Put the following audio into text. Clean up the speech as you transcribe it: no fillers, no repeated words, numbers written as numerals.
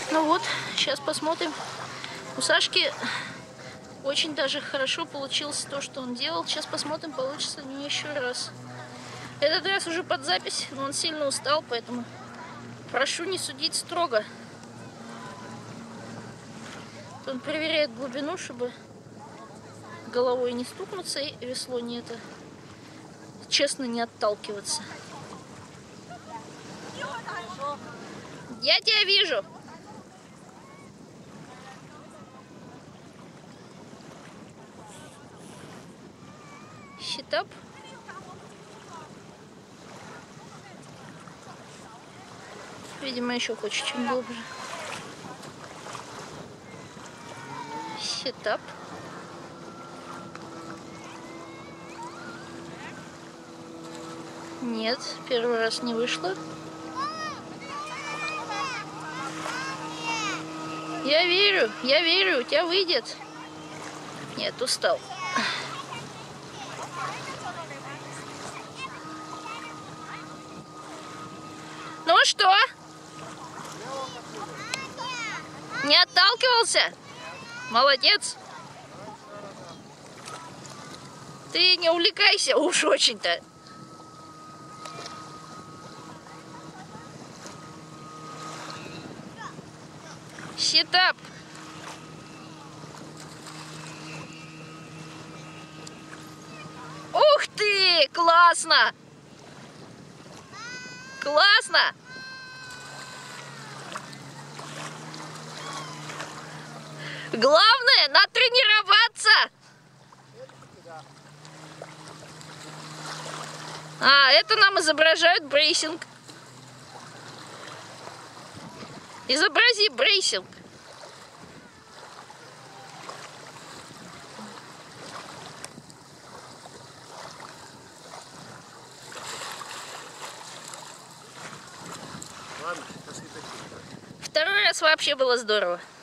Ну вот, сейчас посмотрим. У Сашки очень даже хорошо получилось то, что он делал. Сейчас посмотрим, получится ли у него еще раз. Этот раз уже под запись, но он сильно устал, поэтому прошу не судить строго. Он проверяет глубину, чтобы головой не стукнуться и весло не это, честно, не отталкиваться. Я тебя вижу. Щитап. Видимо, еще хочет чуть глубже. Щитап. Нет, первый раз не вышло. Я верю, у тебя выйдет. Нет, устал. Ну что? Не отталкивался? Молодец. Ты не увлекайся уж очень-то. Щитап. Ух ты! Классно! Классно! Главное натренироваться! А, это нам изображают брейсинг. Изобрази брейсинг. Второй раз вообще было здорово.